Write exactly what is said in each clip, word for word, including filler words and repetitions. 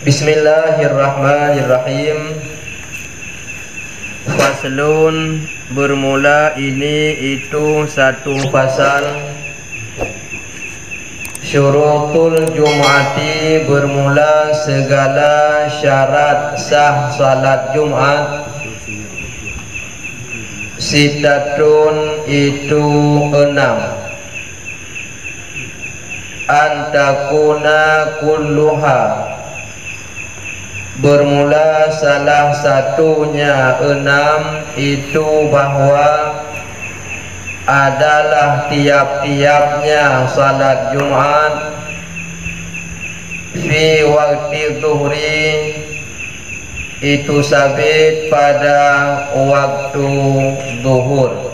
Bismillahirrahmanirrahim. Faslun, bermula ini itu satu pasal. Syurutul Jum'ati, bermula segala syarat sah salat Jumat. Sitatun, itu enam. Antakuna kulluha, bermula salah satunya enam itu bahwa adalah tiap-tiapnya salat Jumat fi waktu zuhri, itu sabit pada waktu zuhur.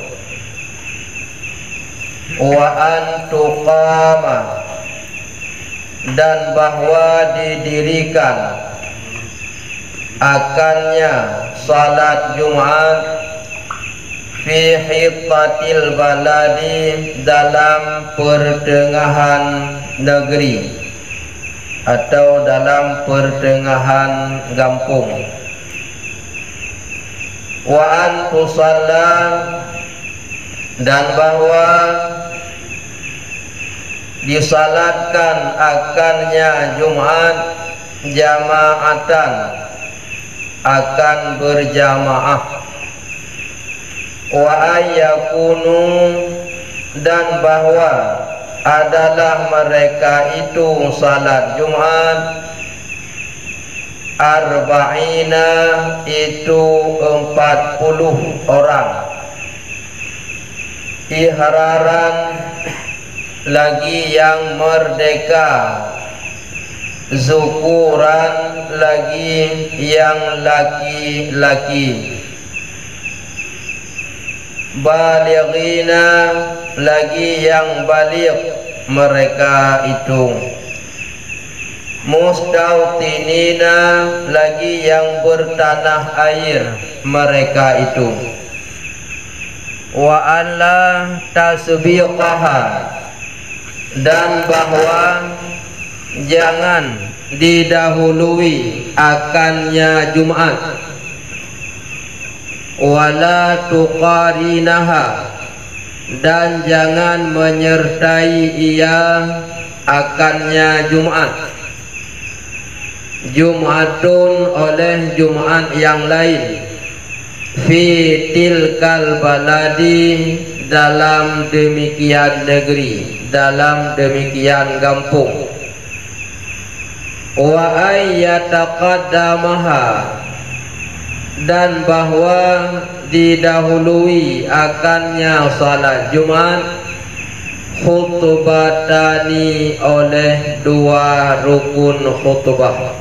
Wa antuqama, dan bahwa didirikan akannya salat Jumat fi hittatil baladi, dalam pertengahan negeri atau dalam pertengahan kampung. Wa an tusalla, dan bahwa disalatkan akannya Jumat jamaatan, akan berjamaah. Wa ayyakunu, dan bahwa adalah mereka itu salat Jumat arba'ina, itu empat puluh orang. Ihraran, lagi yang merdeka. Zukuran, lagi yang laki-laki. Balighina, lagi yang balik mereka itu. Mustautinina, lagi yang bertanah air mereka itu. Wa alla tasbiqaha, dan bahwa jangan didahului akannya Jumat. Wala tuqarinaha, dan jangan menyertai ia akannya Jumat. Jumatun, oleh Jumat yang lain. Fi tilkal baladi, dalam demikian negeri, dalam demikian kampung. Wa ayyataqaddamaha, dan bahwa didahului akannya salat Jumat khutbatani, oleh dua rukun khutbah.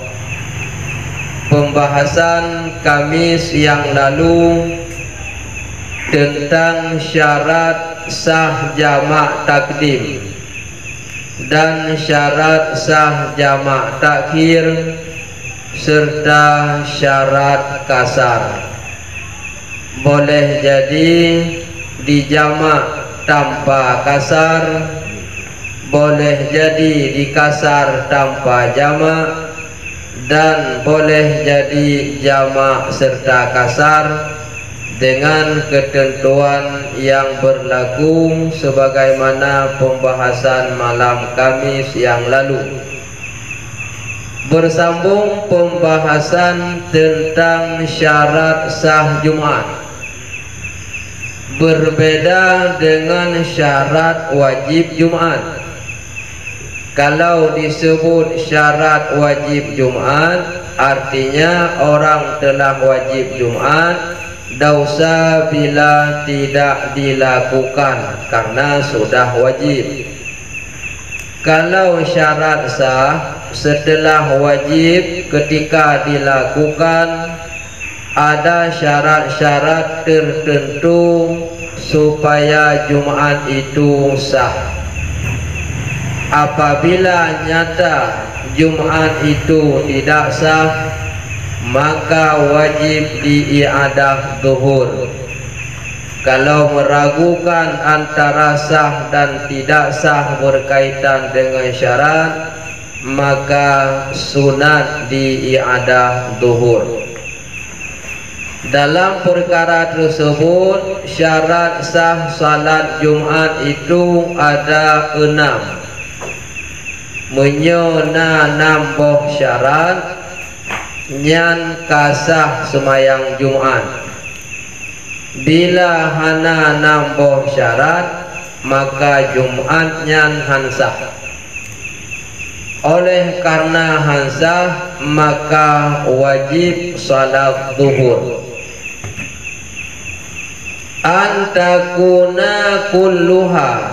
Pembahasan Kamis yang lalu tentang syarat sah jamak takdim dan syarat sah jamak takhir serta syarat kasar. Boleh jadi dijamak tanpa kasar, boleh jadi dikasar tanpa jamak, dan boleh jadi jamak serta kasar dengan ketentuan yang berlaku sebagaimana pembahasan malam Kamis yang lalu. Bersambung pembahasan tentang syarat sah Jumat. Berbeda dengan syarat wajib Jumat. Kalau disebut syarat wajib Jumat, artinya orang telah wajib Jumat, dosa bila tidak dilakukan karena sudah wajib. Kalau syarat sah setelah wajib ketika dilakukan, ada syarat-syarat tertentu supaya Jumat itu sah. Apabila nyata Jumat itu tidak sah, maka wajib diiadah zuhur. Kalau meragukan antara sah dan tidak sah berkaitan dengan syarat, maka sunat di i'adah zuhur. Dalam perkara tersebut syarat sah salat Jumat itu ada enam. Menyona nambah syarat nyan kasah semayang Jumat. Bila hana nambah syarat maka Jumat nyan hansah. Oleh karena hansah maka wajib salat zuhur. Antakuna kulluha,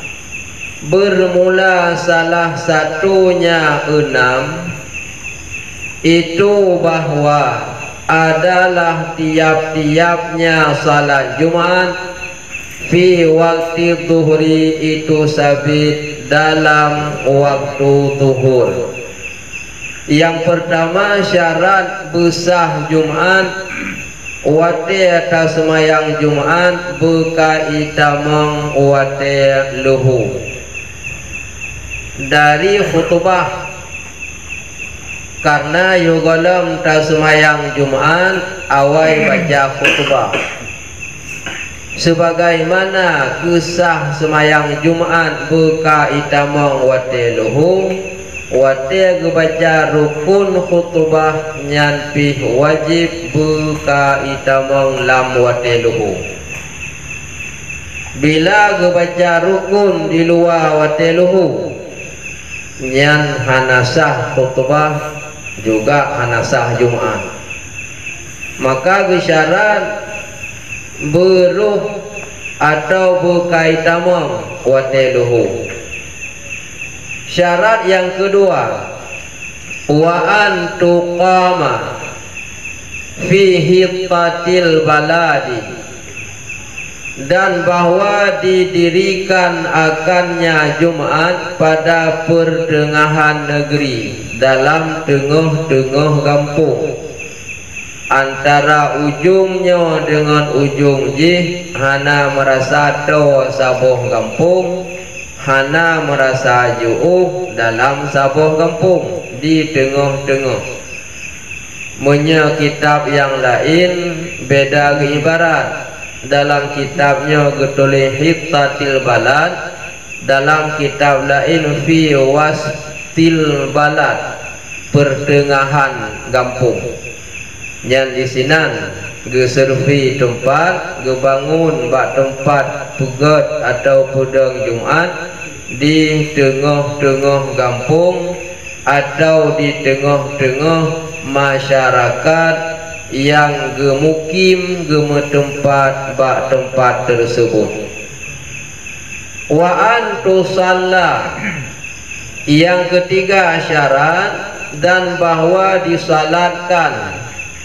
bermula salah satunya enam, itu bahwa adalah tiap-tiapnya salat Jumat fi waktu zuhri, itu sabit dalam waktu zuhur. Yang pertama syarat besah Jumat, wate atas semayang Jumat berkaitamang wate luhu. Dari khutbah, karena yugalam tas semayang Jumat awai baca khutbah. Sebagaimana kisah semayang Jumat berkaitamang wate luhu, wate gebaca rukun khutbah nyanpih wajib buka itamang lam wate luhu. Bila gebaca rukun di luar wate luhu, nyan hanasah khutbah juga hanasah Jumat. Maka gesyarat beruh atau berkaitamang wate luhu. Syarat yang kedua, wa an tuqama fi hittatil baladi, dan bahwa didirikan akannya Jumat pada pertengahan negeri, dalam tengah-tengah kampung. Antara ujungnya dengan ujung jih hana merasa do sabuh kampung, hana merasa jauh dalam sabuh kampung, di tengah-tengah. Punya kitab yang lain beda ibarat. Dalam kitabnya getulih hittatil balad, dalam kitab lain fi wastil balad, pertengahan kampung. Yang di sinan geservi tempat, gebangun bak tempat pugat atau pudang Jumat di tengah-tengah kampung atau di tengah-tengah masyarakat yang gemukim geme tempat bak tempat tersebut. Wa antu salla, yang ketiga syarat, dan bahwa disalatkan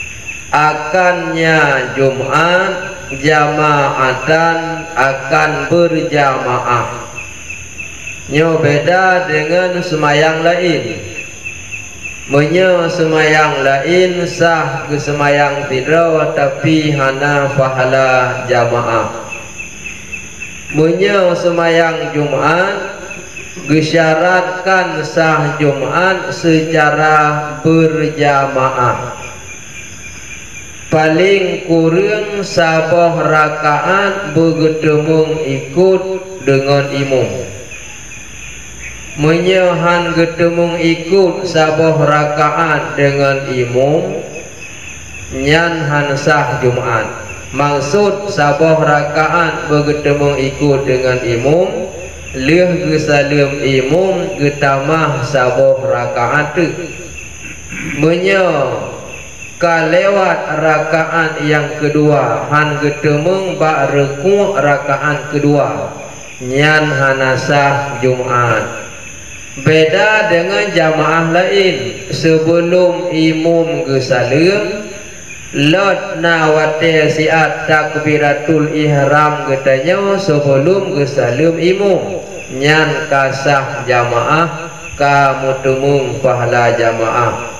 akannya Jumat jamaatan, akan berjamaah. Nyo beda dengan semayang lain. Menyo semayang lain sah ke semayang tidraw tapi hana pahala jamaah. Menyo semayang Jumat gesyaratkan sah Jumat secara berjamaah. Paling kurang sabah rakaat bergetemung ikut dengan imam. Menyahan getemung ikut sabah rakaat dengan imam, nyan hansah Jumat. Maksud sabah rakaat bergetemung ikut dengan imam, leh gesalim imam getamah sabah rakaat tu. Menyo kalewat rakaat yang kedua han getemung bak reku rakaat kedua, nyan hanasah Jumat. Beda dengan jamaah lain, sebelum imam gesalim lot nawate siat takbiratul ihram getanya sebelum gesalim imam, nyan kasah jamaah kamu temung pahala jamaah.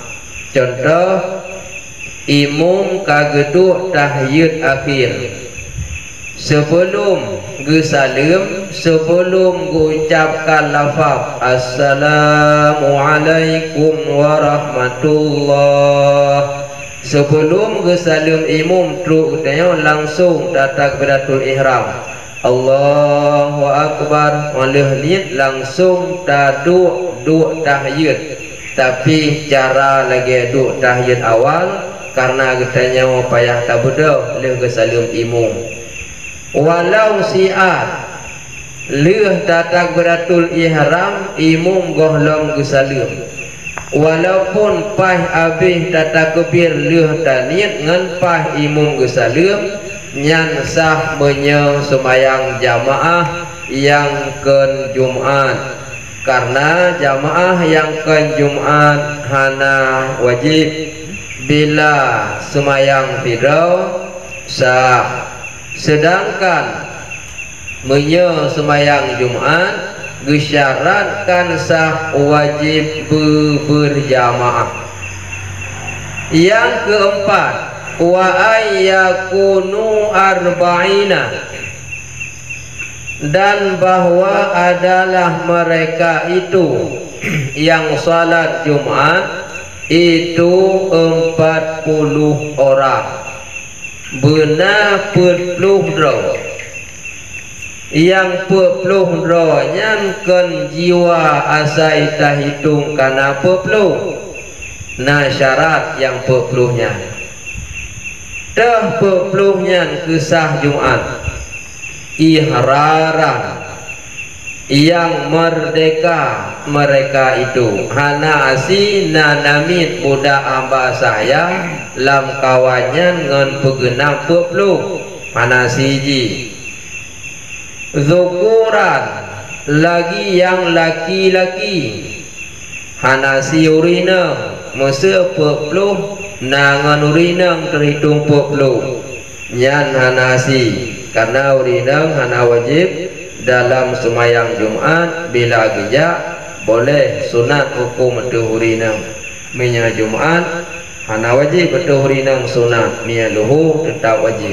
Contoh, imam kageduk tahyid akhir, sebelum gesalim, sebelum guucapkan lafaz Assalamualaikum warahmatullah, sebelum gesalim imum truk tanya langsung datang takbiratul ihram Allahu Akbar, oleh niat langsung taduk duk tahiyat, tapi cara lagi duk tahiyat awal karena katanya payah tak beda leh gesalim imum. Walau siat leh takbiratul ihram imum gohlom gesalim, walaupun pah habis takbir leh taniat ngan pah imum gesalim nyan sah menye semayang jamaah yang ken Jumat, karena jamaah yang ken Jumat hana wajib bila semayang fidau sah, sedangkan menye semayang Jumat gesyaratkan sah wajib berjamaah. Yang keempat, wa ayyakunu arba'ina, dan bahwa adalah mereka itu yang salat Jumat itu empat puluh orang, benar puluh roh, yang puluh roh yang kan jiwa asai tak hitung karena puluh, nah syarat yang puluhnya dah puluhnya kesah Jumat ihraran yang merdeka mereka itu hana asina namit budak hamba saya lam kawannya ngan pegenap puluh hana siji zukuran lagi yang laki-laki hana siurina masa puluh nangan urinang terhitung puluh nyan hanasi, karena urinang hana wajib dalam semayang Jumat bila gejak boleh sunat hukum betul urinang minya Jumat hana wajib betul urinang sunat minya luhu tetap wajib.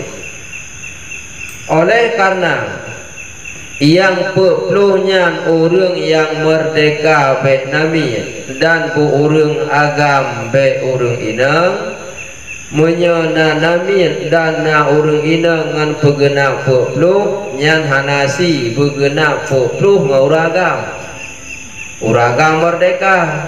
Oleh karena yang puluhnya orang yang merdeka baik nami dan bu orang agam baik orang inang menyana nami dan na orang inang ngan pegenap puluh nyan hanasi pegenap puluh nguragam uragam merdeka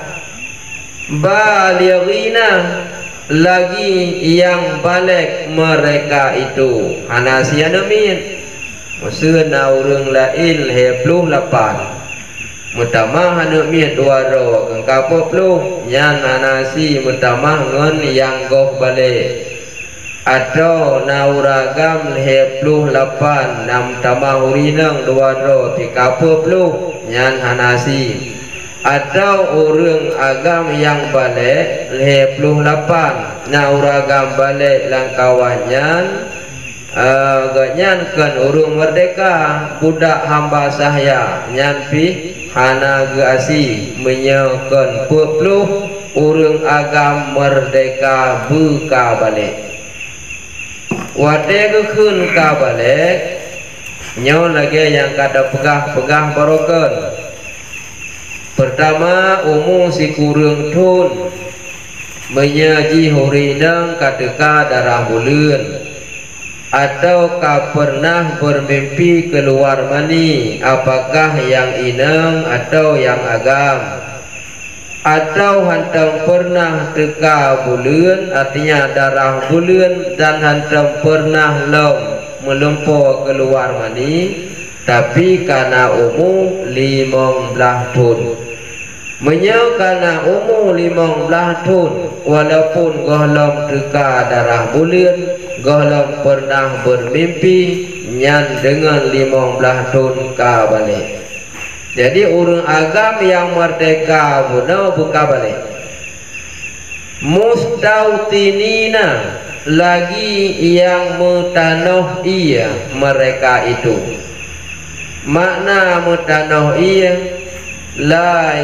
balighina lagi yang balik mereka itu hanasi anamin maksud na orang lain hepluh lapan mutamah anak miat dua roh kengkapuk pluh nyan nasi mutamah ngon yang goh balik atau na uragam hepluh lapan nam tamah urinang dua roh tikapuk pluh nyan hanasi atau orang agam yang balik hepluh lapan na uragam balik langkawannya Uh, ganyan kan urung merdeka budak hamba saya nyampi hana geasi menyekan puluh urung agam merdeka buka balik wate gekun ka balik nyo lagi yang kada pegah-pegah barokan. Pertama umum si kurung tun menyaji hurinang kadeka darah bulan atau kau pernah bermimpi keluar mani, apakah yang inang atau yang agam, atau hantam pernah teka bulan artinya darah bulan dan hantam pernah lom melempur keluar mani tapi karena umum limong belah tun menyo karena umum limong belah tun walaupun golong teka darah bulan golong pernah bermimpi nyan dengan limong belah tun ka balik. Jadi urang agam yang merdeka benar buka balik. Mustautinina lagi yang mutanah iya mereka itu. Makna mutanah iya la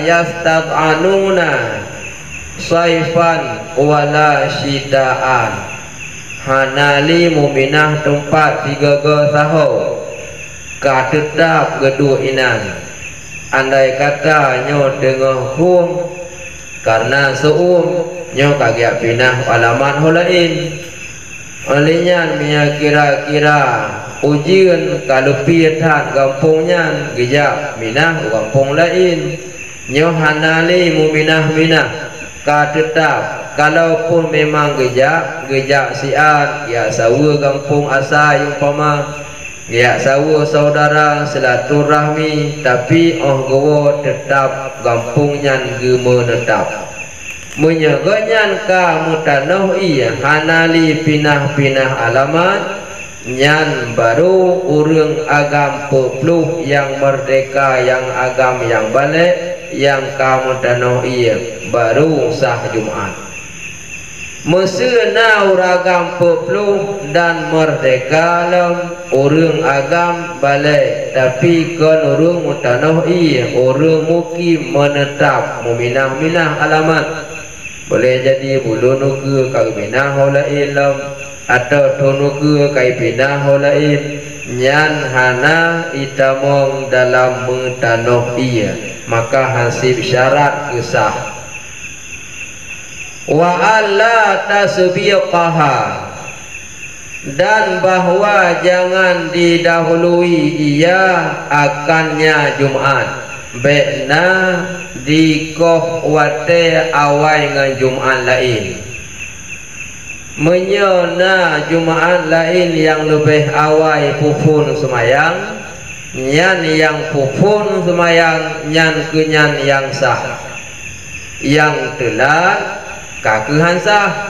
yastad'anuna saifan wala syidaan. hanali muminah tempat tiga ge saho ka tetap gedua inan andai kata nyo tengah huang karena seum nyo kagak pinah alamat holain olehnya mia kira-kira ujian kalau piatan kampungnya gejak minah kampung lain nyo hanali muminah minah ka tetap kalaupun memang gejak gejak siat ya sawa kampung asal umpama ya sawa saudara silaturahmi tapi oh gowo tetap kampungnya ge menetap menyeganyan ka mutanah iya hanali pinah-pinah alamat nyan baru urang agam pepluh yang merdeka yang agam yang balik yang kamu tanah iya baru sah Jumat mesena uragam pepluh dan merdeka lam urang agam balik tapi kan urang tanah iya urang mukim menetap muminah-minah alamat boleh jadi bulu nuke kau minah holain lam atau tunuke kai pinah holain nyan hana itamong dalam mentanoh iya maka hasil syarat kesah wa alla tasbiqaha dan bahwa jangan didahului ia akannya Jumat bekna di koh wate awai ngan Jumat lain menyona Jumat lain yang lebih awai pupun semayang nyan yang pupun semayang nyan kenyan yang sah yang telat kakehan sah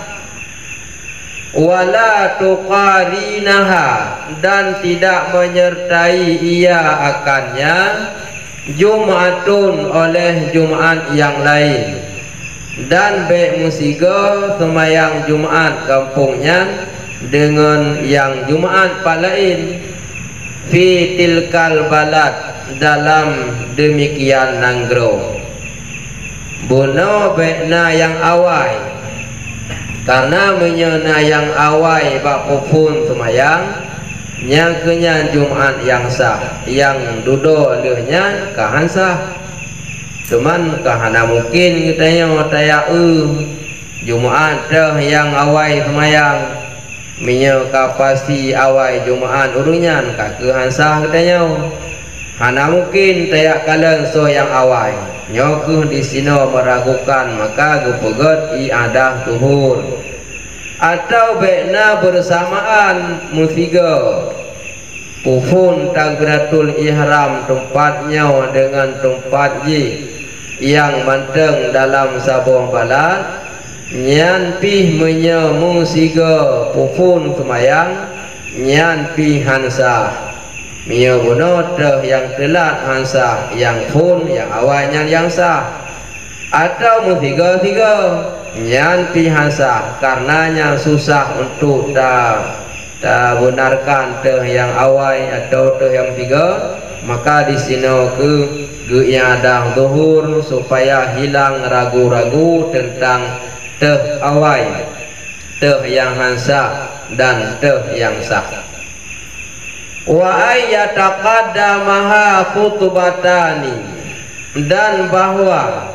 wala tuqarinaha dan tidak menyertai ia akannya Jumatun oleh Jumat yang lain dan be musiga semayang Jumat kampungnya dengan yang Jumat pak lain fi tilkal balad dalam demikian nanggro bono bekna yang awai karena menyena yang awai bak pupun semayang yang kenya Jumat yang sah yang duduk lehnya kahan sah cuman kahana mungkin katanya taya eh Jumat dah yang awai semayang minyak kapasi awai Jumat urunyan kakehan sah katanya hana mungkin taya kalian so yang awai nyokuh di sini meragukan maka gupegot iadah tuhur atau bekna bersamaan musiga pufun takbiratul ihram tempatnya dengan tempat ji yang manteng dalam sabuah balat nyan pih menye musiga pufun semayang nyan pih hansah mia bunot yang telat hansah yang pun yang awalnya yang sah atau musiga-siga nyan pih hansah karenanya susah untuk tak tak benarkan teh yang awal atau teh yang tiga maka di sini ke ge'iadah zuhur supaya hilang ragu-ragu tentang teh awal teh yang hansah dan teh yang sah wa ayyataqaddamaha khutbatani dan bahwa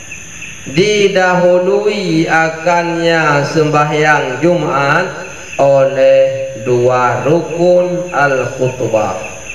didahului akannya sembahyang Jumat oleh dua rukun al-khutbah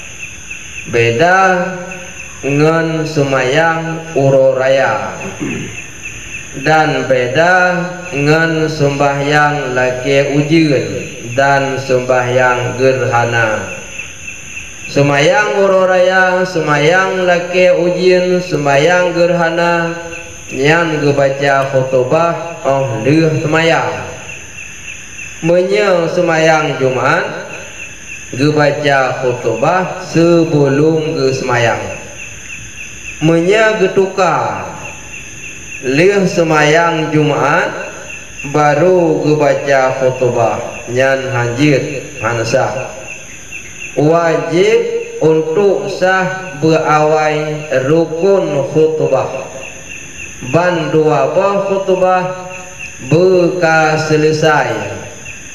beda ngen semayang uro raya dan beda ngen sembahyang laki ujian dan sembahyang gerhana semayang uro raya semayang laki ujian semayang gerhana yang gebaca khutbah oh leh semayang menye semayang Jumat gebaca khutbah sebelum ge semayang menye getukar leh semayang Jumat baru gebaca khutbah nyan hanjir hansah wajib untuk sah berawai rukun khutbah ban dua buah khutbah beka selesai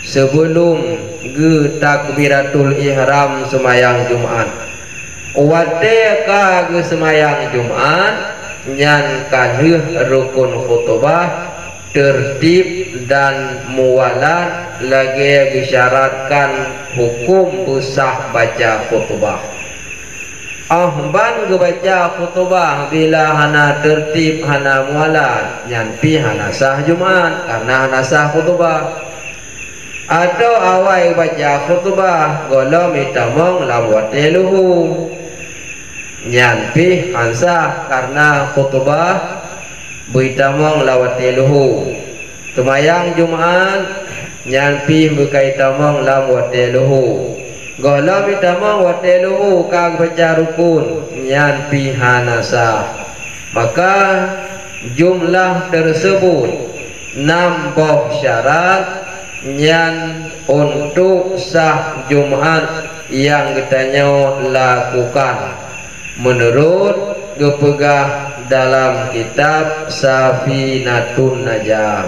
sebelum ge takbiratul ihram semayang Jumat. Wate ka ge semayang Jumat nyan kalih rukun khutbah tertib dan muwalat lagi disyaratkan hukum usah baca khutbah. Ahban ge baca khutbah bila hana tertib hana muwalat nyan pi hana sah Jumat karena hana sah khutbah. Atau awai baca khutbah golo mitamong lawate luhu nyan pi hansa karena khutbah buitamong lawate luhu. Tumayang Jumat nyan pi bukaitamong lawate luhu golo mitamong wate luhu kag baca rukun nyan pi hanasa. Maka jumlah tersebut nambah syarat nyan untuk sah Jumat yang kitanya lakukan menurut kepegah dalam kitab Safinatun Najah.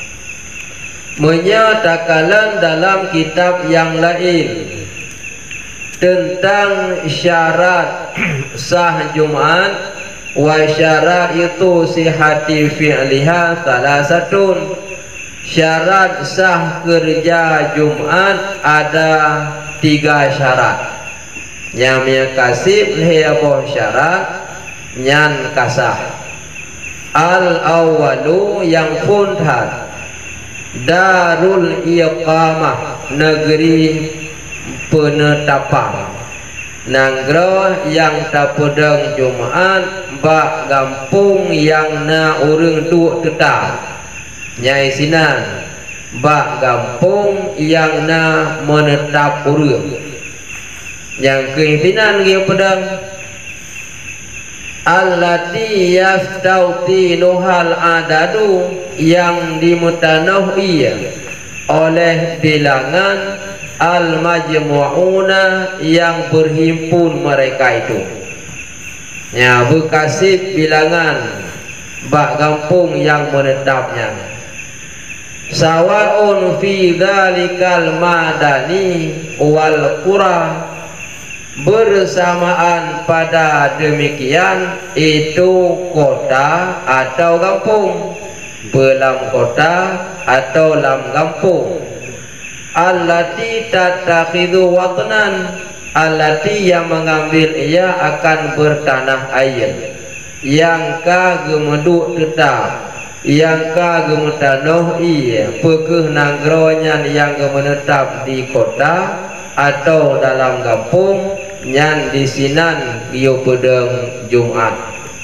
Menyatakan dalam kitab yang lain tentang syarat sah Jumat wa syarat itu sihati fi'liha salah satun. Syarat sah kerja Jumat ada tiga syarat. Yang kasib heboh syarat nyan kasah. Al awalu yang puntat darul iqamah negeri penetapan. Nanggro yang tapedeng Jumat bak gampung yang na urang tu tetap. Nyai sinan bak gampung yang na menetap urang. Yang keinginan dia pedang allati yastawtinuhal adadu yang dimutanahi oleh bilangan al-majmu'una yang berhimpun mereka itu. Ya, bekasih bilangan bak kampung yang menetapnya. Sawaun fi dzalikal madani wal qura, bersamaan pada demikian itu kota atau kampung, belam kota atau lam kampung. Allati tatakhidu watnan, allati yang mengambil ia akan bertanah air, yang ka gemeduk tetap, yang ka gemetanoh ia pekeh nanggronya yang gemenetap di kota atau dalam kampung nyan di sinan iyo pedeng Jumat.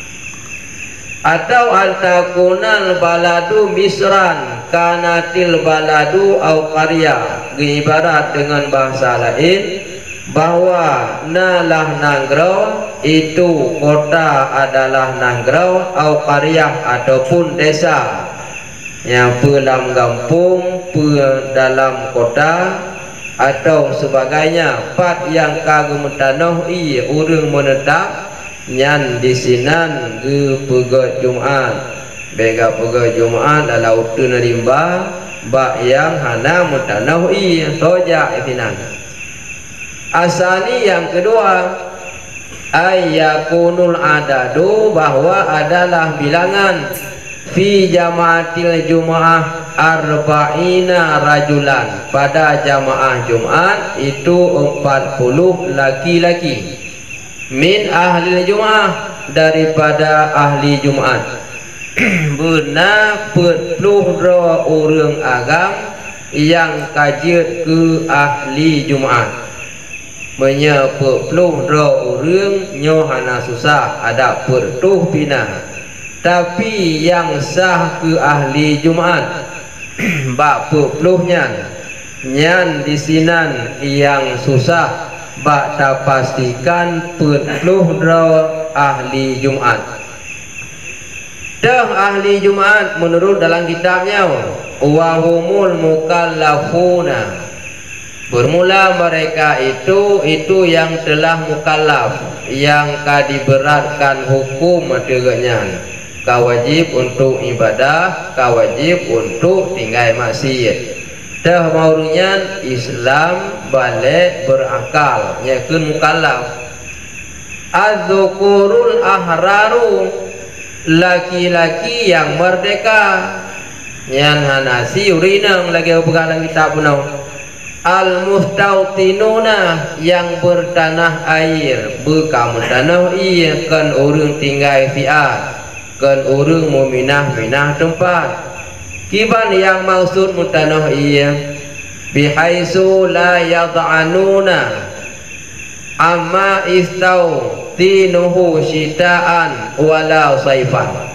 Atau antakunal baladu misran kanatil baladu au karya, ibarat dengan bahasa lain bahwa nalah nanggro itu kota adalah nanggro au karya ataupun desa, yang pelam kampung pe dalam kota atau sebagainya. Pat yang kagum tanah i urang menetap nyan di sinan ge pega Jumat, bega pega Jumat dalau teu rimba bak yang hana mutanah i soja itinan. Asani yang kedua ayakunul adadu, bahwa adalah bilangan fi jamaatil jumaah arba'ina rajulan, pada jamaah Jumat itu empat puluh laki-laki, min ahli Jumaah, daripada ahli Jumat. Benar puluh ro orang agam yang kajiat ke ahli Jumat. Menya puluh ro orang nyohana susah ada pertuh pinah. Tapi yang sah ke ahli Jumat bak puluhnya nyan di sinan yang susah bak tak pastikan puluh ro ahli Jumat. Dah ahli Jumat menurut dalam kitabnya wahumul mukallafuna, bermula mereka itu itu yang telah mukallaf, yang kadiberatkan hukum dengannya, kawajib untuk ibadah, kawajib untuk tinggal masjid. dah maurunya Islam balik berakal yakun mukallaf. Az-zukurul ahraru, laki-laki yang merdeka, yang hanasi urinang lagi pegang kitab punau. Al-mustautinuna, yang bertanah air, bekam tanah iya kan orang tinggal fiat, kan orang muminah minah tempat. Kiban yang maksud mutanah iya bihaisu la yad'anuna amma istau tinuhu syita'an walau saifan,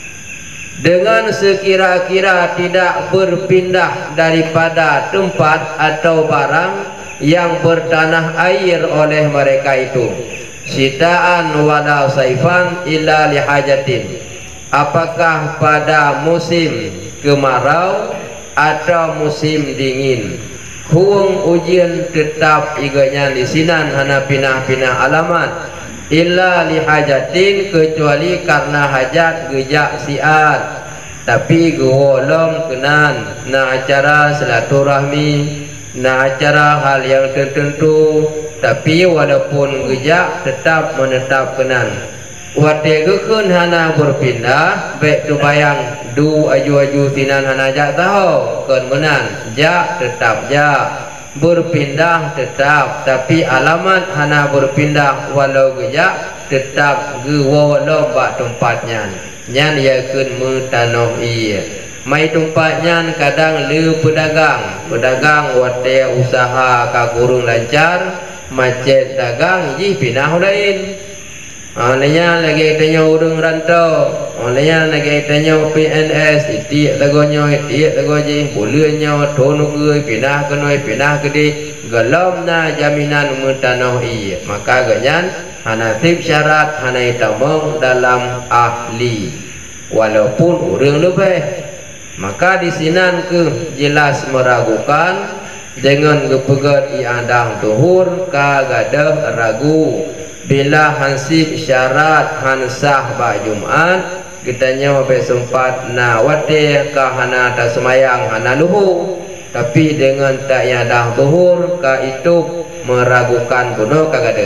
dengan sekira-kira tidak berpindah daripada tempat atau barang yang bertanah air oleh mereka itu, syita'an walau saifan illa lihajatin, apakah pada musim kemarau atau musim dingin. Huang ujian tetap iganya di sinan hana pinah-pinah alamat illa lihajatin, kecuali karena hajat gejak siat, tapi golong kenan na acara silaturahmi, na acara hal yang tertentu, tapi walaupun gejak tetap menetap kenan. Wate gekun hana berpindah baik tu bayang du aju-aju sinan hana jak tahu kan menan jak tetap jak berpindah tetap, tapi alamat hana berpindah walau gejak tetap gewolong bak tempatnya nyan yakun mutanah iya mai tempatnya. Kadang le pedagang pedagang wate usaha ka kurung lancar macet dagang ji pinah lain. Olehnya lagi tanya urung rantau, olehnya lagi tanya P N S, itik lagonya, itik lagonya, bolehnya thonu gue pindah ke noi pindah ke di, gelom na jaminan mutanah iya. Maka ganyan hanasib syarat hanai tamong dalam ahli, walaupun urung lebih. Maka di sinan ke jelas meragukan dengan gepegat iadang tuhur kagadah ragu. Bila hansib syarat hansah ba Jumat, kita nyawa sempat na wate ka hana ta semayang hana luhu, tapi dengan tak yadah zuhur ka itu meragukan kuno kagade.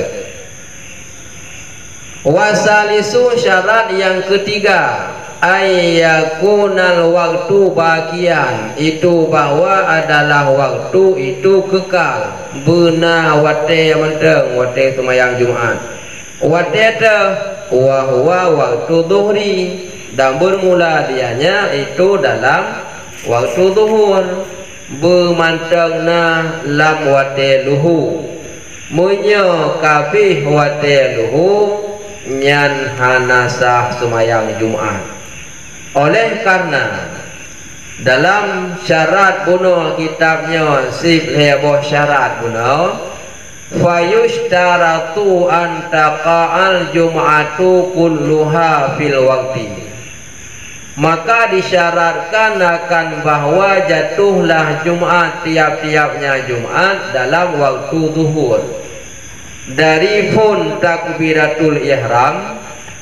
Wasalisu syarat yang ketiga ayyakunal waktu bagian, itu bahwa adalah waktu itu kekal. Benar wate menteng wate semayang Jumat, wate te wa huwa waktu zuhri, dan bermula dianya itu dalam waktu zuhur. Bermanteng na lam wate luhu, munyo kabih wate luhu nyan hanasah semayang Jumat. Oleh karena dalam syarat bunuh kitabnya sif heboh syarat bunuh fayushtaratu antaqa'al jum'atu kulluha fil waqti, maka disyaratkan akan bahwa jatuhlah Jumat tiap-tiapnya Jumat dalam waktu zuhur, dari pun takbiratul ihram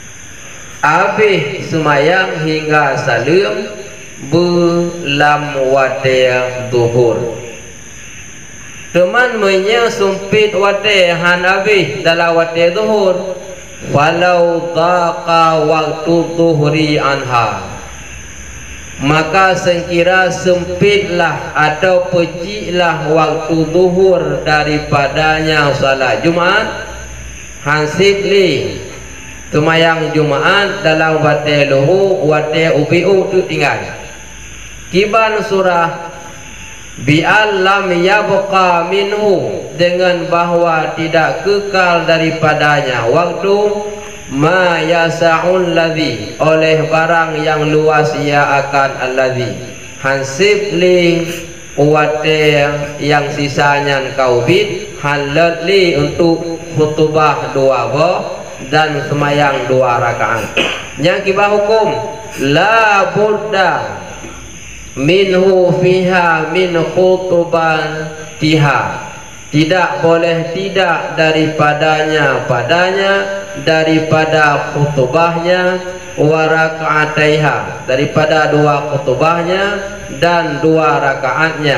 abih semayang hingga salim belam wate zuhur. Teman menye sumpit wate han abih dalam wate zuhur, walau daqa waktu zuhri anha, maka sekira sempitlah atau peciklah waktu zuhur daripadanya salat Jumat, hansib li semayang Jumat dalam wate luhu wate ubiu tu tinggal. Kiban surah bi'allam yabqa minhu, dengan bahwa tidak kekal daripadanya waktu ma yasa'ul ladzi, oleh barang yang luas ia akan alladzi, hansib li wate yang sisanya kau bid halat li untuk khutbah dua boh dan semayang dua rakaat. Yang kibah hukum la budda minhu fiha min khutuban tiha, tidak boleh tidak daripadanya padanya daripada khutbahnya, wa raka'ataiha, daripada dua khutbahnya dan dua rakaatnya,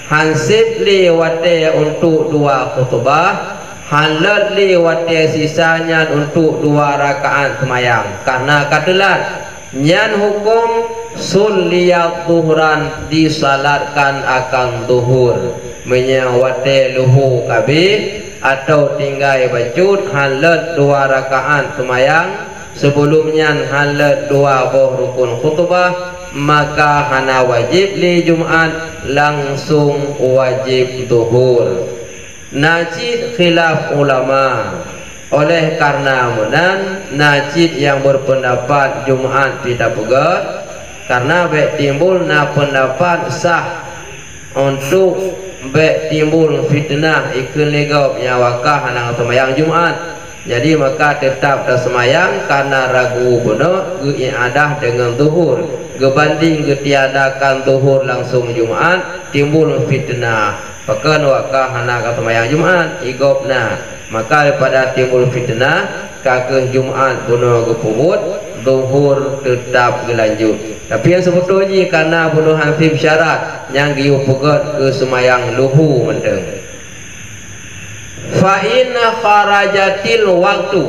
hansip liwate untuk dua khutbah, halat liwate sisanya untuk dua rakaat semayang. Karena katalah nyan hukum sulliyat duhran disalatkan akan duhur menyawate luhu kabih atau tinggal bacut halat dua rakaat semayang sebelumnya halat dua boh rukun khutbah, maka hana wajib li Jumat langsung wajib duhur. Najid khilaf ulama. Oleh karena menan najid yang berpendapat Jumat tidak pegat, karena baik timbul na pendapat sah untuk baik timbul fitnah ikut legap nyawakah hanang semayang Jumat. Jadi maka tetap tersemayang karena ragu benar iadah dengan duhur. Gebanding ketiadakan duhur langsung Jumat timbul fitnah. Pakan wakah hana semayang Jumat igopna. Maka daripada timbul fitnah kakeh Jumat benar kepubut duhur tetap berlanjut. Tapi yang sebetulnya karena bunuh hansib syarat yang giu pegat ke semayang luhu mendeng. Fa inna kharajatil waktu,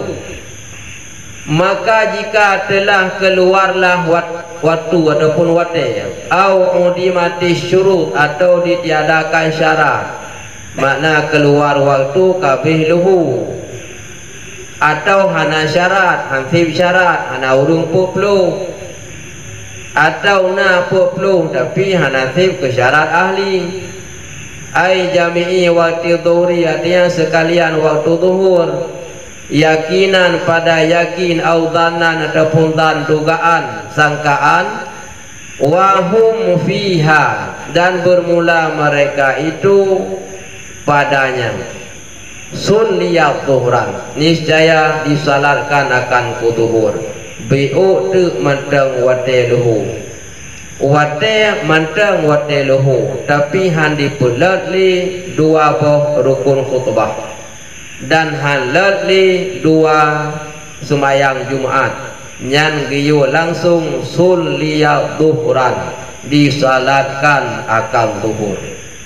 maka jika telah keluarlah waktu ataupun waktu au udimati syurut atau ditiadakan syarat, makna keluar waktu kabih luhu atau hana syarat hansib syarat hana urung puplu atau na puplu tapi hana sib ke syarat ahli. Ai jami'i waktu dhuhri, artinya sekalian waktu zuhur, yakinan pada yakin au dhanan ataupun dhan dugaan sangkaan, wahum fiha dan bermula mereka itu padanya sunniyat zuhran niscaya disalatkan akan kuduhur bi'u tu manteng wate luhu wate manteng wate luhu, tapi handi pulat li dua boh rukun khutbah dan halat li dua semayang Jumat nyan giyu langsung sulliyat duhran disalatkan akan duhur.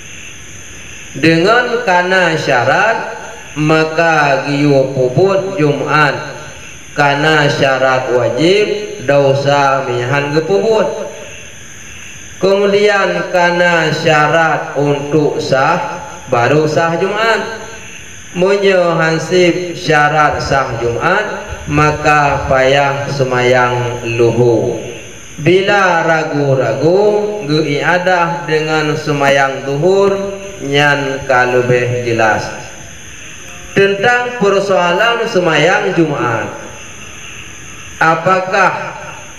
Dengan kana syarat maka giyu puput Jumat kana syarat wajib dosa mihan gepuput. Kemudian karena syarat untuk sah baru sah Jumat. Munyo hansib syarat sah Jumat maka payah semayang luhu. Bila ragu-ragu geiadah dengan semayang duhur nyan kalebih jelas. Tentang persoalan semayang Jumat, apakah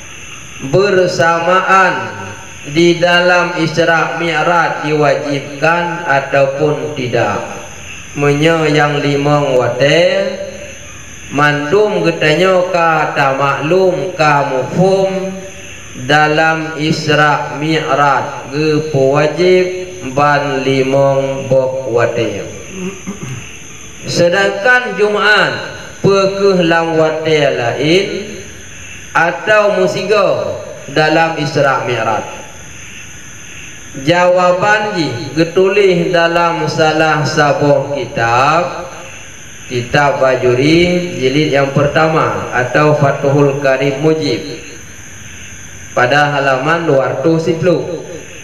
bersamaan di dalam Isra Mi'raj diwajibkan ataupun tidak? Menyo yang limang wate mandum getanya ka ta maklum ka mufhum dalam Isra Mi'raj ge wajib ban limang bok wate. Sedangkan Jumat pekeh lam wate lain atau musiga dalam Isra Mi'raj. Jawaban ji getulih dalam salah sabuh kitab kitab Bajuri jilid yang pertama atau Fathul Karim Mujib pada halaman dua ratus sepuluh.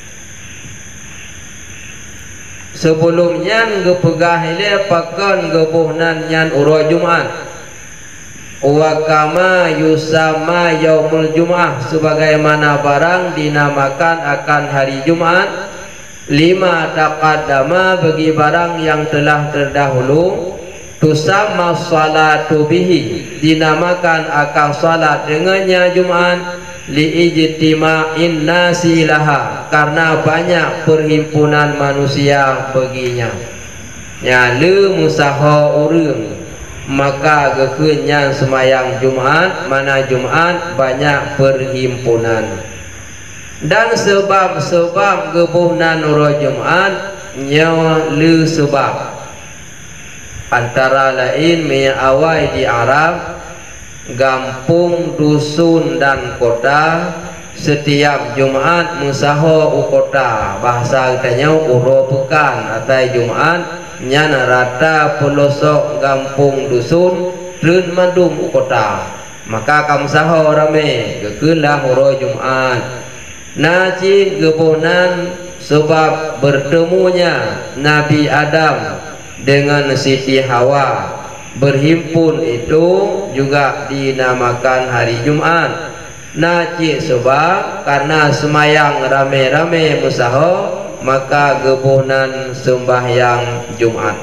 Sebelumnya gepegah ile pakan gebuhnan nyan uro Jumat wa kama yusama yaumul Jum'ah, sebagaimana barang dinamakan akan hari Jumat lima taqaddama bagi barang yang telah terdahulu tusamma salatu bihi dinamakan akan salat dengannya Jumat liijtima'in nasi laha karena banyak perhimpunan manusia baginya. Ya le musaha urang maka gekenya semayang Jumat mana Jumat banyak perhimpunan. Dan sebab-sebab gebuhnan uro Jumat nyawa le sebab antara lain mia awai di Arab, gampung, dusun dan kota setiap Jumat musaho ukota bahasa katanya uro pekan atau Jumat nyana rata pelosok kampung dusun Run mandum ukota maka kam saho rame kekelah uro Jumat naci geponan sebab bertemunya Nabi Adam dengan Siti Hawa berhimpun itu juga dinamakan hari Jumat. Naci sebab karena semayang rame-rame musaho maka geponan sembahyang Jumat.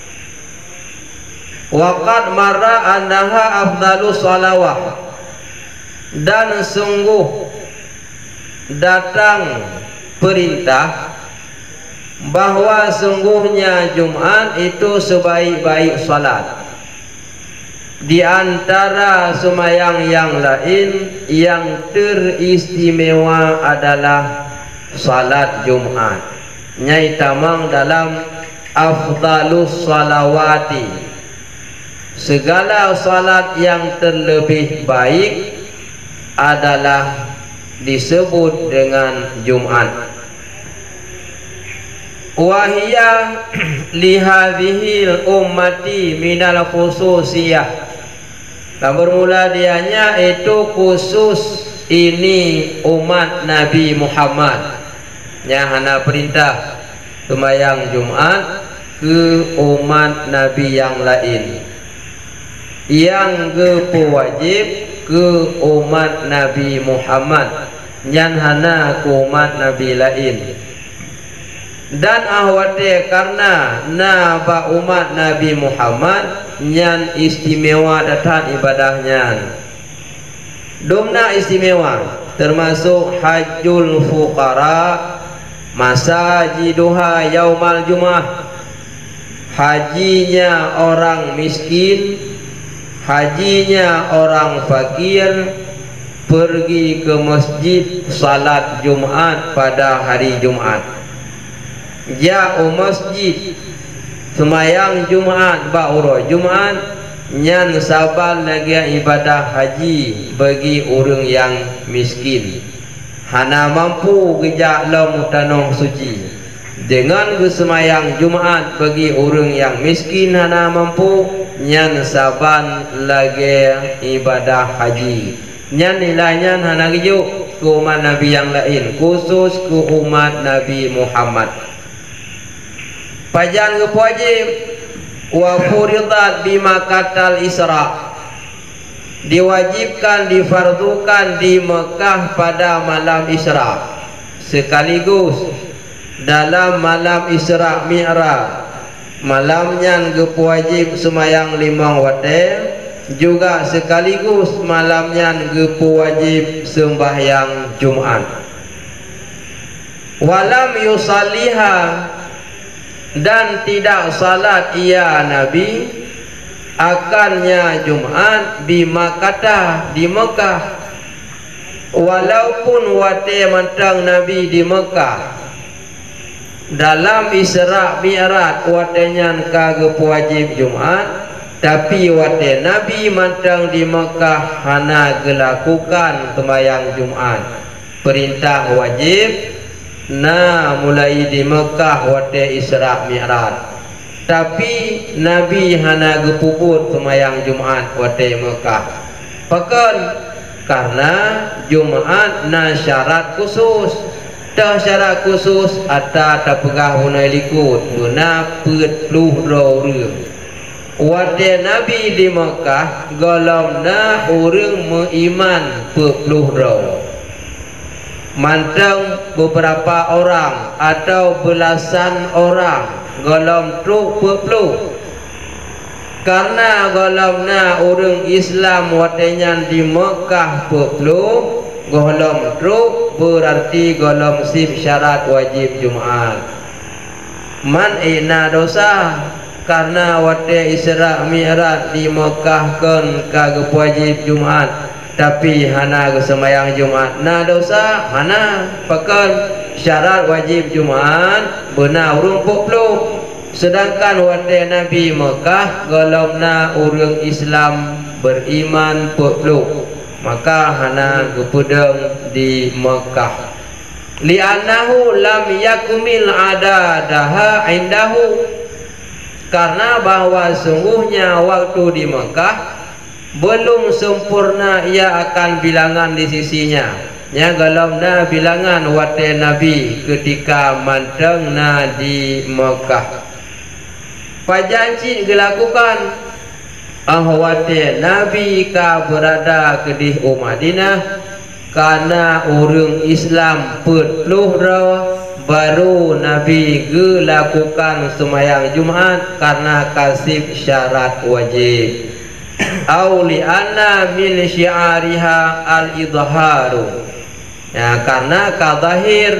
Waqad marra annaha afdalus salawah, dan sungguh datang perintah bahwa sungguhnya Jumat itu sebaik-baik salat di antara sembahyang yang lain. Yang teristimewa adalah salat Jumat, nyai tamang dalam afdalus salawati, segala salat yang terlebih baik adalah disebut dengan Jumat. Wahiyah lihadhil ummati minal khususiyah, dan bermula dianya itu khusus ini umat Nabi Muhammad yang hana perintah sembahyang Jumat ke umat Nabi yang lain, yang ke wajib ke umat Nabi Muhammad yang hana ke umat Nabi lain. Dan ahwate karena naba umat Nabi Muhammad yang istimewa datang ibadahnya. Domna istimewa termasuk hajjul fuqara masajiduha yaumal jum'ah, hajinya orang miskin, hajinya orang fakir pergi ke masjid salat Jumat pada hari Jumat. Ja'u masjid sembahyang Jumat ba'uro Jumat nyan sabar lagi ibadah haji bagi orang yang miskin hana mampu gejak lam tanong suci. Dengan bersemayang Jumat bagi orang yang miskin hana mampu nyan saban lagi ibadah haji, nyan nilainya hana gijuk ke umat Nabi yang lain, khusus ke umat Nabi Muhammad. Pajan ke wajib wa furidat bima katal Isra, diwajibkan difardukan di Mekah pada malam Isra, sekaligus dalam malam Isra Mi'raj malamnya ke wajib semayang limang waktu, juga sekaligus malamnya ke wajib sembahyang Jumat. Walam yusalliha, dan tidak salat ia Nabi akannya Jumat di Makkah, di Mekah, walaupun wate mentang Nabi di Mekah dalam Isra Mi'raj watenya kagep wajib Jumat, tapi wate Nabi mentang di Mekah hana gelakukan sembahyang Jumat. Perintah wajib nah mulai di Mekah wate Isra Mi'raj, tapi Nabi hana gepuput sembahyang Jumat wate Mekah. Pakan karena Jumat na syarat khusus, dah syarat khusus ada tapegah hunai likut guna petluh rau wate Nabi di Mekah golomna orang meiman petluh rau, mantang beberapa orang atau belasan orang golom truk pepluh. Karena golomna orang Islam watenya di Mekah pepluh golom truk, berarti golom sip syarat wajib Jumat. Man ina dosa karena wate Isra Mi'raj di Mekah kan kagep wajib Jumat, tapi hana sembahyang Jumat na dosa hana pakan syarat wajib Jumat benar urung puluh. Sedangkan wate Nabi Mekah golomna orang Islam beriman puluh, maka hana gepedeng di Mekah. Li'annahu lam yakumil adadaha indahu, karena bahwa sungguhnya waktu di Mekah belum sempurna ia akan bilangan di sisinya. Ya galam na bilangan wate Nabi ketika manteng na di Mekah. Pajanci dilakukan ahwate Nabi ka berada ke di Madinah karena orang Islam perlu baru Nabi gelakukan semayang Jumat karena kasih syarat wajib. Auli anna min syiariha al-idharu, ya karena kadahir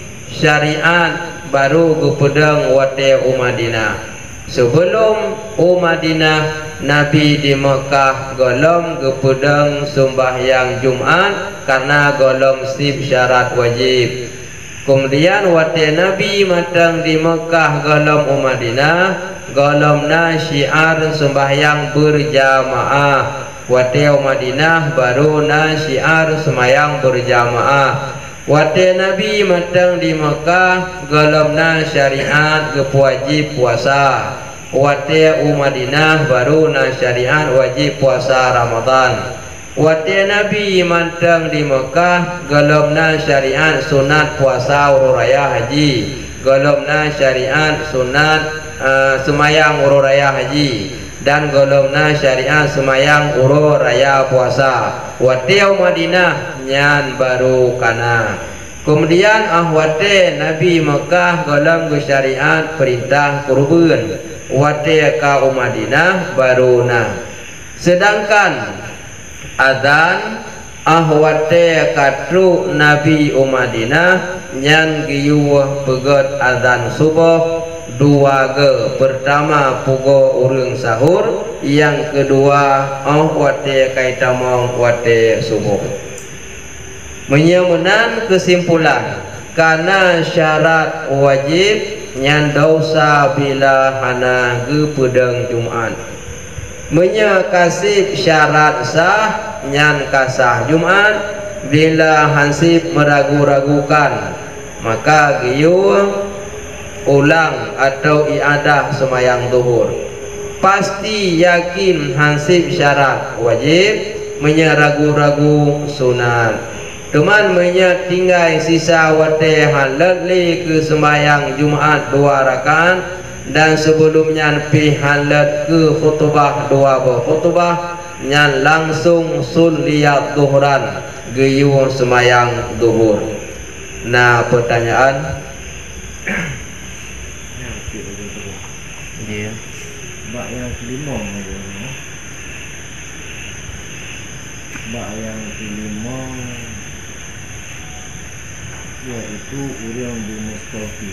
syariat baru gupedeng wate Madinah. Sebelum Madinah Nabi di Mekah golom gupedeng sembahyang Jumat karena golom sip syarat wajib. Kemudian wate Nabi matang di Mekah golom Madinah golomna syiar sembahyang berjamaah. Wate Madinah baru na syiar sembahyang berjamaah. Wate Nabi matang di Mekah golomna syariat wajib puasa. Wate Madinah baru na syariat wajib puasa Ramadan. Wate Nabi matang di Mekah golomna syariat sunat puasa urut raya haji. Golomna syariat sunat uh, semayang urut raya haji, dan golomna syariat semayang urut raya puasa. Wate Madinah nyan baru kana. Kemudian ahwate Nabi Mekah golom ke syariat perintah kurban. Wate ka Madinah baru na. Sedangkan adzan ahwate katru Nabi Madinah nyan giyu pegot adzan subuh dua ge. Pertama pugo urang sahur, yang kedua oh wate kaitamong wate subuh. Menyemenan kesimpulan karena syarat wajib nyan dosa bila hana gepedeng Jumat. Menyakasib syarat sah nyan kasah Jumat. Bila hansip meragu-ragukan maka giyu ulang atau iadah semayang duhur. Pasti yakin hansip syarat wajib, menyeragu-ragu sunat. Teman menya tinggal sisa wate halatli ke sembahyang Jumat dua rakaat, dan sebelumnya pi halat ke khutbah dua buah khutbah nyan langsung sulliyat duhran geyu semayang duhur. Nah pertanyaan dia bak yang kelima bak yang kelima yaitu urang di Mustafi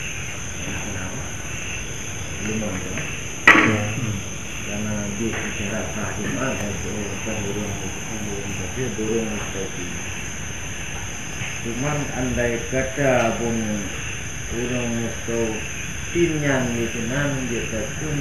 lima ya. Karena di bicara sahibat itu kan urang Mustafi urang Mustafi. Cuman andai kata pun urang Mustafi yang ditenan dia pun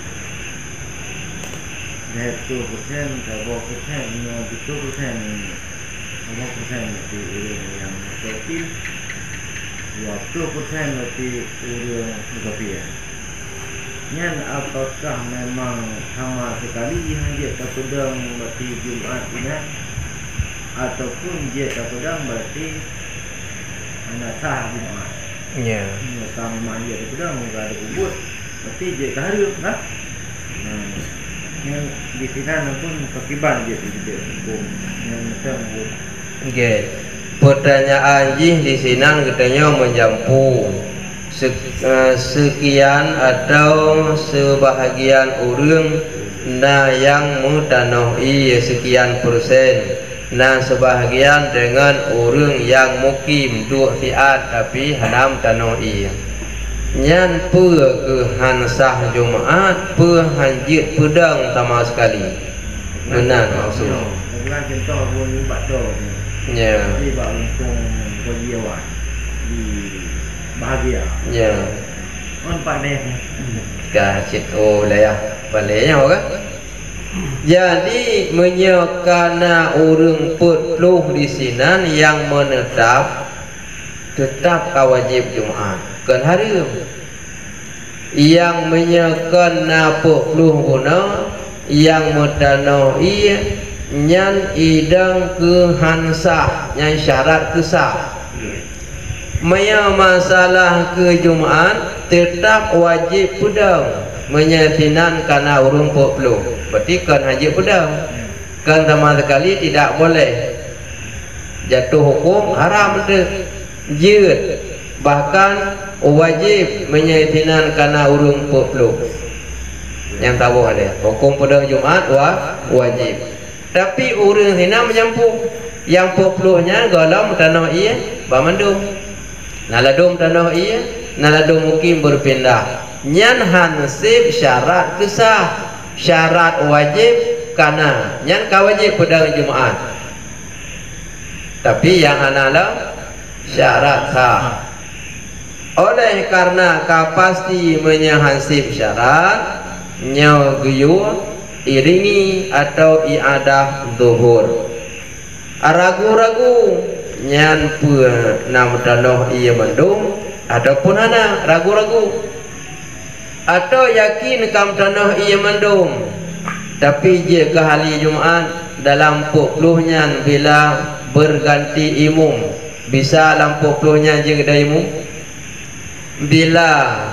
dua persen, dua persen, dua persen, dua persen di urang yang Mustafi, dua puluh persen di urang Mustafi. Nyan apakah memang sama sekali yang dia tak pedang berarti Jumat ini, ataupun dia tak pedang berarti anak sah Jumat? Ya. Sama memang dia tak pedang enggak ada kubur, berarti dia tak harus lah. Nah, yang di sini pun kekiban dia tidak hukum yang macam tu. Okey. Pertanyaan jih di sini katanya menjampu sekian atau sebahagian orang nah yang mutanoi sekian persen, nah sebahagian dengan orang yang mukim dua fiat tapi hanam tanoi nyan pe ke hansah Jumaat pe hanjit pedang sama sekali. Benar maksud bukan contoh pun baca ya di bawah untung berjiwa di bahagia ya on pandai ka cik oh lah ya pandainya orang Jadi menyekana orang puluh di sini yang menetap tetap kawajib Jumat kan hari yang menyekana puluh guna yang mutanoi nyan idang kehansah nyan syarat kesah maya masalah ke Jumat tetap wajib pedang menyetinan karena urung puluh berarti kan haji pedang kan sama sekali tidak boleh jatuh hukum haram itu jid bahkan wajib menyetinan karena urung puluh yang tahu ada hukum pedang Jumat wah wajib tapi urung hina menyambung yang puluhnya galam tanah iya bamandum naladum tanah iya naladum mukim berpindah nyan hansib syarat kesah syarat wajib karena nyan kawajib pedang Jumat tapi yang analam syarat sah oleh karena kapasti menyahansib syarat nyaw guyur iringi atau iadah zuhur ragu-ragu nyan pun nam danoh iya mendung ataupun ana ragu-ragu atau yakin kam tanah ia mendung tapi je ke hari Jumat dalam puluhnya bila berganti imum bisa lampu puluhnya je kedai imum bila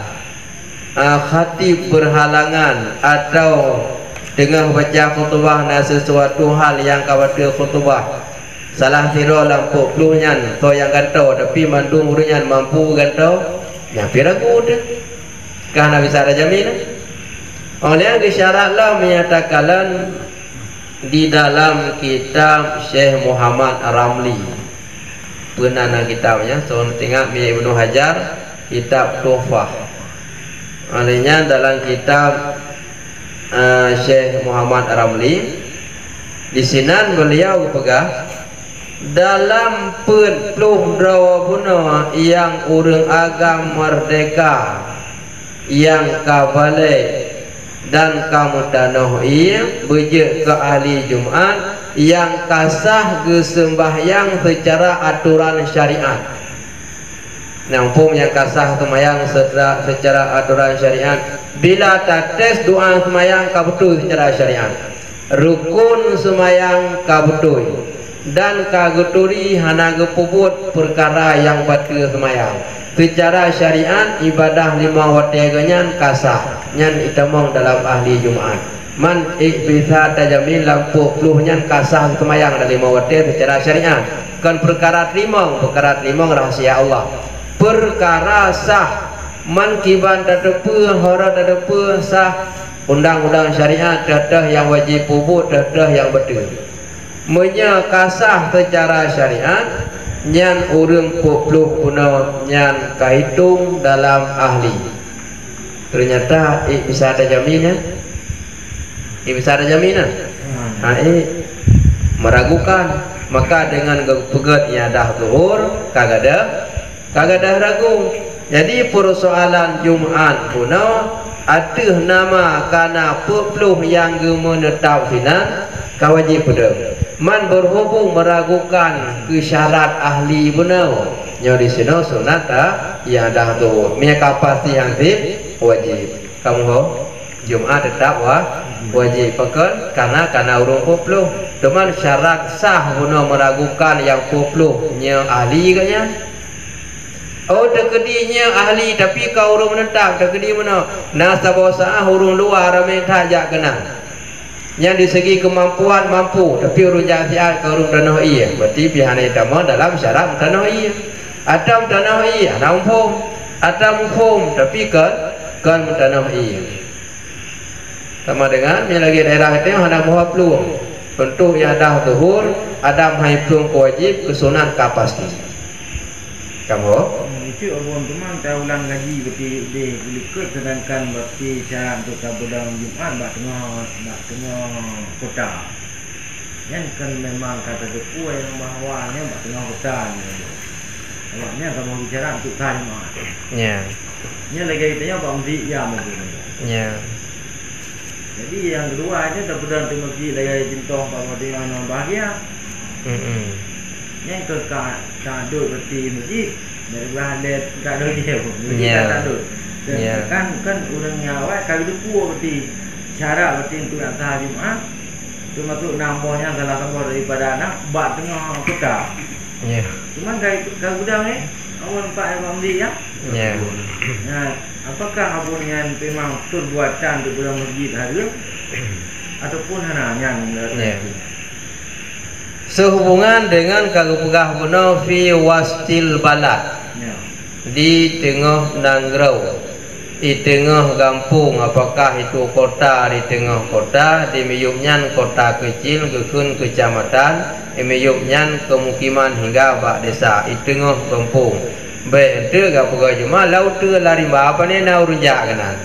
uh, khatib berhalangan atau dengan baca khutbah na sesuatu hal yang khawatir khutbah salah tiro lampu puluhnya to yang gantau tapi mandung urunya mampu gantau yang piragu tu karena bisa ada jamin oleh disyaratlah menyatakan di dalam kitab Syekh Muhammad Ramli penana kitabnya so tengok Ibnu Hajar kitab Tuhfah olehnya dalam kitab uh, Syekh Muhammad Ramli di sini beliau pegang dalam penuh rawabuna yang urang agam merdeka yang kabale dan kamu tanah ia bejek ke ahli Jumat yang kasah ke sembahyang secara aturan syariat nampung yang kasah sembahyang secara, secara aturan syariat bila tates doa sembahyang kabetul secara syariat rukun sembahyang kabetul dan kaguturi hana gepubut perkara yang batil sembahyang secara syariat ibadah lima waktu ganyan kasah nyan itamong dalam ahli Jumat man bisa tajamin lampu puluh nyan kasah semayang dalam lima waktu secara syariat kan perkara limong perkara limong rahasia Allah perkara sah man kiban dadepe hara dadepe sah undang-undang syariat dadah yang wajib pubut dadah yang betul menya kasah secara syariat nyan urang puluh kuno nyan kahitung dalam ahli ternyata eh, bisa ada jaminan eh, bisa ada jaminan nah, eh, meragukan maka dengan pegat iadah zuhur kagada kagada ragu jadi persoalan Jumat kuno ada nama kana puluh yang menetap sinan kawajib pedang man berhubung meragukan ke syarat ahli benar nyo di sini sunat ya dah tu mereka pasti yang sip wajib kamu ho Jumat tetap wah wajib pekan karena karena urung puluh teman syarat sah benar meragukan yang puluh nyo ahli katnya oh dekedinya ahli tapi kau urung menetap dekedi mana nasabosah urung luar minta jak kena yang di segi kemampuan mampu tapi urung jasiat ke urung tanah iya berarti pihak itama dalam syarat tanah iya adam tanah iya ada umum ada umum tapi kan kan tanah iya sama dengan yang lagi daerah itu ada muha peluang untuk yang ada zuhur ada mahai peluang wajib kesunan kapasti kamu itu abang teman tahu ulang gaji berarti deh ikut sedangkan berarti syarat untuk kabudang Jumat bak tengah bak tengah kota yang kan memang kata deku yang bahawanya bak tengah kota awaknya kamu bicara untuk kalima ya ini lagi kitanya bang di ya mungkin ya Jadi yang kedua ini dah pedang tu masjid daya jentong pada dia orang bahagia. Hmm. Yang ke ka tak duduk berarti masjid dari bahalet tak ada dia pun. Ya. Tak duduk. Ya. Kan kan orangnya awak kalau tu puas berarti syarat berarti untuk yang sah Jumaat. Tu masuk namanya salah satu daripada anak bak tengah kota. Ya. Cuman kai kai gudang ni awak nampak yang beli ya. Ya. Nah, apakah abun yang memang perbuatan di dalam masjid ada ataupun hanya yang Ya. Sehubungan dengan kagupegah benar fi wastil balad, ya. di tengah nangrau, di tengah kampung, apakah itu kota, di tengah kota, di meyuknyan kota kecil, kekun kecamatan, di meyuknyan kemukiman hingga bak desa, di tengah kampung. Baik itu kagupegah cuma laut tu lari apa ni na urunjak kanan.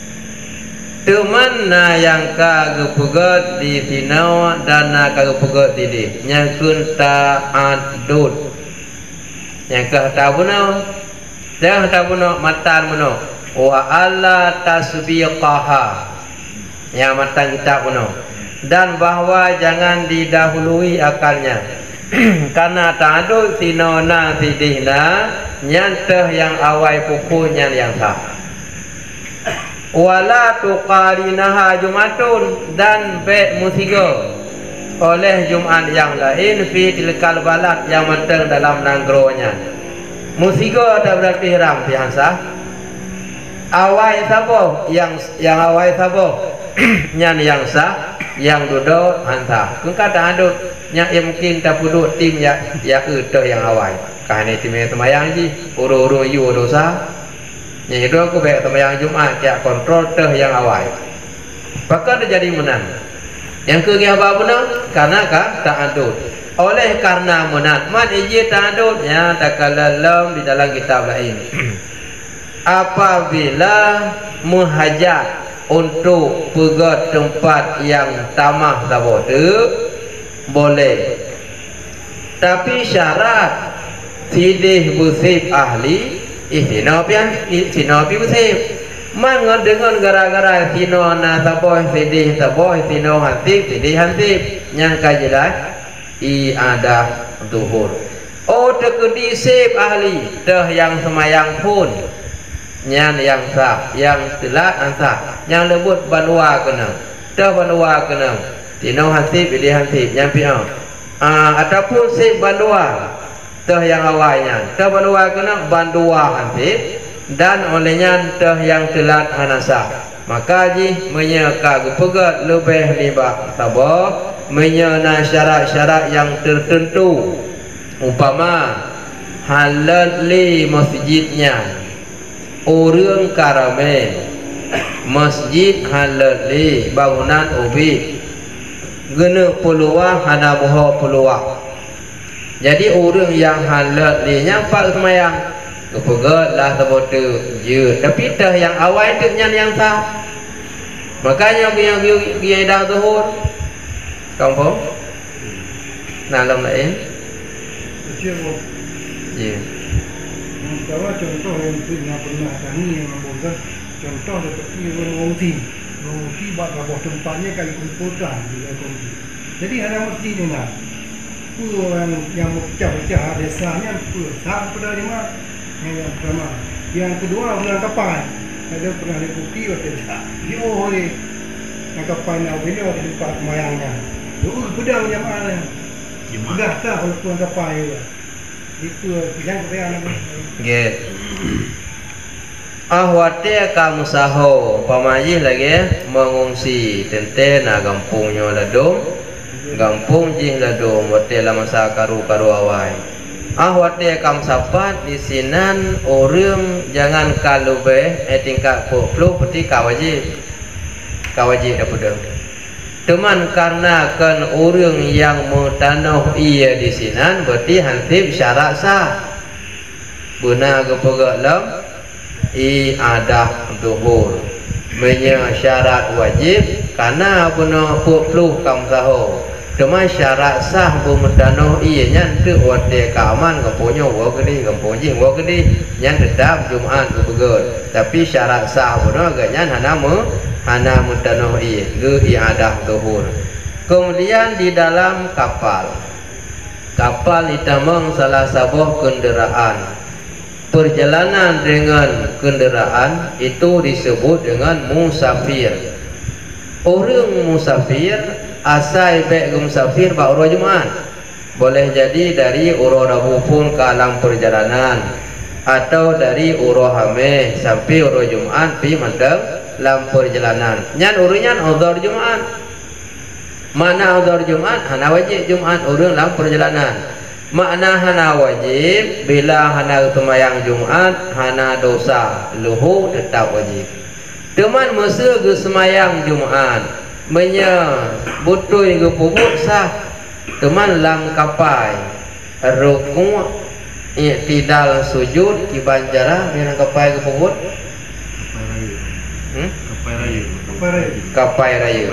Teman na yang kagupegah di tinau dan na kagupegah di di nyakun ta'adud. Yang ke tabuno, dah tabuno matan muno. Wa alla tasbiqaha. Yang matan kita muno. Dan bahawa jangan didahului akalnya. Karena ta'adud tinau na tidihna nyantah yang awai pukunya yang sah. Wala tuqarinaha Jumatun dan be musiga oleh Jumat yang lain fi tilkal balad yang matang dalam nanggronya. Musiga tak berarti haram biasa. Awai sabo yang yang awai sabo nyan yang sah yang duduk hanta. Kun kata adut nya mungkin tak pudut tim ya ya ke yang awai. Kahane tim temayang ji uru-uru yu dosa. Yang itu aku baik temayang Jumat ya kontrol teh yang awal. Maka dia jadi menang. Yang ke apa menang? Karena kah tak adut. Oleh karena menang, man iji tak adut ya tak kalalam di dalam kitab lain. Apabila menghajat untuk pergi tempat yang tamah tabodu boleh. Tapi syarat sidih busib ahli Isino pian, isino pi musib. Man dengan gara-gara sino na taboh sedih taboh sino hantip sedih hantip yang kajelas i ada zuhur. Oh tekedi sip ahli teh yang semayang pun nyan yang sah yang telat ansah yang lebut banua kena teh banua kena sino hantip sedih hantip yang pian. Ah ataupun sip banua teh yang awalnya teh bandua kena bandua hantip dan olehnya teh yang telat hanasa maka ji menyeka gupegat lebih libah tabah menyena syarat-syarat yang tertentu umpama halal li masjidnya orang karame masjid halal li bangunan ubi gena peluang hana boho peluang. Jadi orang yang halal ni nyampak semayang kepegat lah terbodoh je. Tapi dah yang awal itu nyan yang sah. Makanya yang yang dah zuhur. Kamu faham? Nalam lain? Ya. Kalau contoh yang pernah pernah kami yang membuat contoh seperti orang Wongsi. Wongsi bakal buat tempatnya kali kumpulkan di Wongsi. Jadi ada masjid ni nak. Yang yang pecah-pecah desanya sah pada lima yang pertama. Yang kedua bulan kapal ada pernah dipuki atau tidak di oleh yang kapal nak beli ada tempat mayangnya dulu pedang yang mana sudah tak kalau pulang kapal itu yang kebayang get ahwate kamu saho pamajih lagi mengungsi tente na kampungnya ladung kampung jih ladung wate la masa karu-karu awai ahwate kam sapat di sinan orang jangan kalube eh tingkat puluh peti kawajib kawajib dah pedang teman karena kan orang yang mutanah ia di sinan berarti hansib syarat sah benar ke pegalam i ada zuhur menya syarat wajib karena benar puluh kam saho cuma syarat sah bumedano iya nyan tu wate kaman kampunyo wa gede kampunji wa gede nyan tetap Jumat bebegot tapi syarat sah bono agaknya hana mu hana mudano iya ge iadah tuhur. Kemudian di dalam kapal kapal itamang salah sabuh kenderaan perjalanan dengan kenderaan itu disebut dengan musafir. Orang musafir asal baik musafir ba uro Jumat boleh jadi dari uro Rabu pun ke alam perjalanan atau dari uro Hameh sampai uro Jumat pi mandang dalam perjalanan nyan urunya udhur Jumat mana udhur Jumat hana wajib Jumat urang dalam perjalanan makna hana wajib bila hana tumayang Jumat hana dosa luhu tetap wajib teman masa ke semayang Jumat menya butui ke pubut sah teman lam kapai ruku' i'tidal sujud kibanjara mina kapai ke pubut hmm? Kapai raya. Kapai raya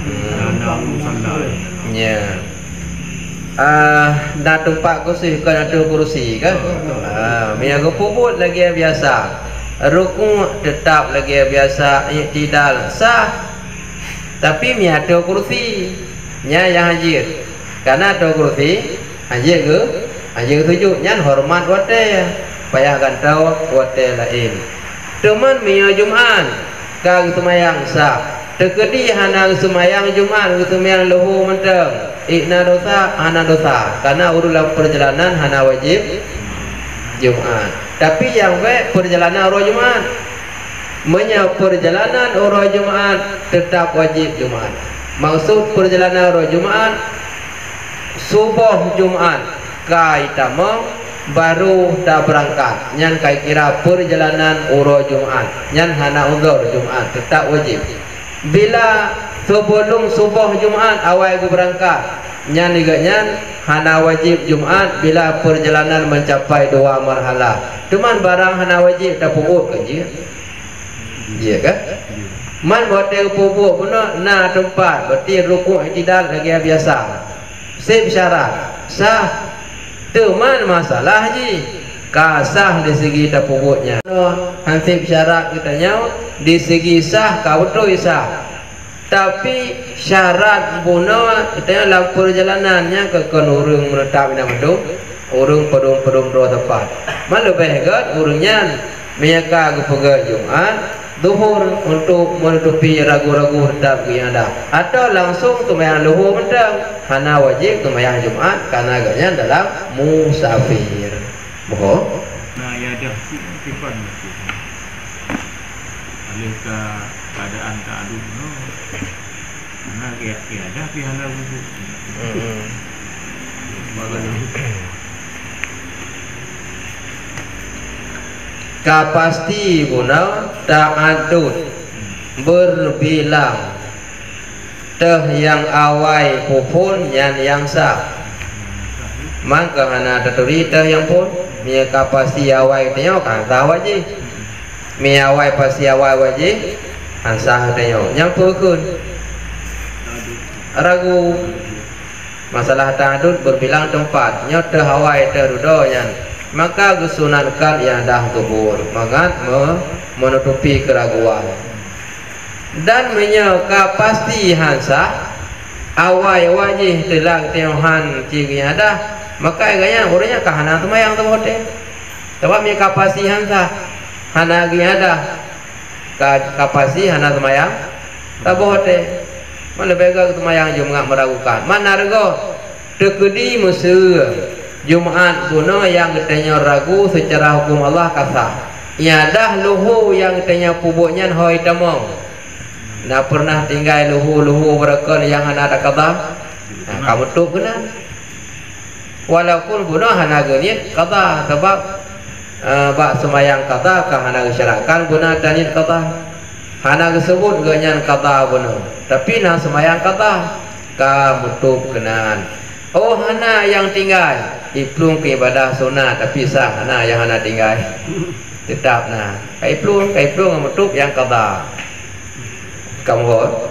ya ah na tempat kursi kan ada kursi kan ah mina ke pubut lagi biasa ruku' tetap lagi biasa i'tidal sah tapi mi ada kursi nya yang hadir karena ada kursi hadir ke hadir tujuh nya hormat wate payah gantau wate lain teman mi Jumat kang semayang sah tekedi hana semayang Jumat semayang luhu menteng ikna dosa hana dosa karena urulan perjalanan hana wajib Jumat tapi yang baik perjalanan uro Jumat menya perjalanan uro Jumat tetap wajib Jumat. Maksud perjalanan uro Jumat subuh Jumat kai tamang baru dah berangkat. Nyan kai kira perjalanan uro Jumat. Nyan hana uzur Jumat tetap wajib. Bila sebelum subuh Jumat awal ke berangkat, nyan juga nyan hana wajib Jumat bila perjalanan mencapai dua marhalah. Cuman barang hana wajib dah pupuk kerja. Iya kan? Man hotel pupuk pun na tempat berarti rukuk i'tidal lagi biasa. Sip syarat sah. Teman masalah ji. Kasah di segi dah pupuknya. Hansip syarat kita nyau di segi sah ka betul sah. Tapi syarat puno kita dalam perjalanannya ke kan urang menetap ina mendung, urang pedung-pedung dua tempat. Man lebih gat urangnya mereka ke pegang Jumat duhur untuk menutupi ragu-ragu tetap yang ada atau langsung tumayang luhur mentang hana wajib tumayang Jumat karena agaknya dalam musafir boh nah ya dah sifat mesti alih ke keadaan keadaan no karena ya ya dah pihana luhur heeh kapasti guna ta'adud berbilang teh yang awai pupun yang yang sah maka hana teturi teh yang pun mia kapasti awai tanya kan sah wajib mia awai pasti awai wajib kan sah tanya yang pukun ragu masalah ta'adud berbilang tempat nya teh awai teh rudo yang maka kesunatkan yang dah tuhur mangat me, menutupi keraguan dan menyeka pasti hansa awai wajib telah tiuhan ciri ada maka gaya orangnya kahana tu mayang tu hote sebab menyeka pasti hansa hana gi ada ka kapasi hana tu mayang tak hote mana bega tu mayang jumngak meragukan mana rego tekedi mesir Jumat guna yang katanya ragu secara hukum Allah kasah. Ya dah luhu yang katanya pubuknya hoi tamang. Nak pernah tinggal luhu-luhu berakal yang hana ada kata. Nah, kamu tu kena. Walaupun guna hana genit kata sebab uh, bak semayang kata ke hana syarakan guna tanit kata. Hana disebut ganyan kata guna. Tapi nak semayang kata kamu tu kena. Oh hana yang tinggal iplung ke ibadah sunat tapi sah hana yang hana tinggal tetap nah kai plung kai plung menutup yang qada kamu